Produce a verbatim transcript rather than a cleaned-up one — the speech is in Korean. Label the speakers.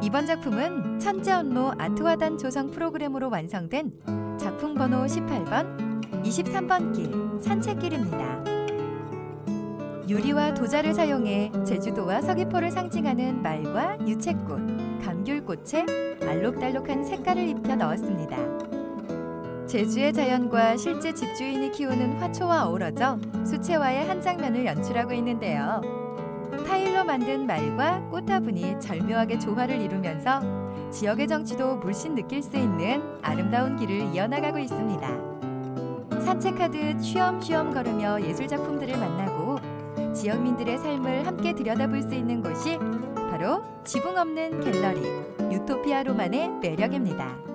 Speaker 1: 이번 작품은 천재언로 아트화단 조성 프로그램으로 완성된 작품 번호 십팔 번, 이십삼 번 길 산책길입니다. 유리와 도자를 사용해 제주도와 서귀포를 상징하는 말과 유채꽃, 감귤꽃에 알록달록한 색깔을 입혀 넣었습니다. 제주의 자연과 실제 집주인이 키우는 화초와 어우러져 수채화의 한 장면을 연출하고 있는데요. 타일로 만든 말과 꽃화분이 절묘하게 조화를 이루면서 지역의 정취도 물씬 느낄 수 있는 아름다운 길을 이어나가고 있습니다. 산책하듯 쉬엄쉬엄 걸으며 예술작품들을 만나고 지역민들의 삶을 함께 들여다볼 수 있는 곳이 바로 지붕 없는 갤러리 유토피아 로만의 매력입니다.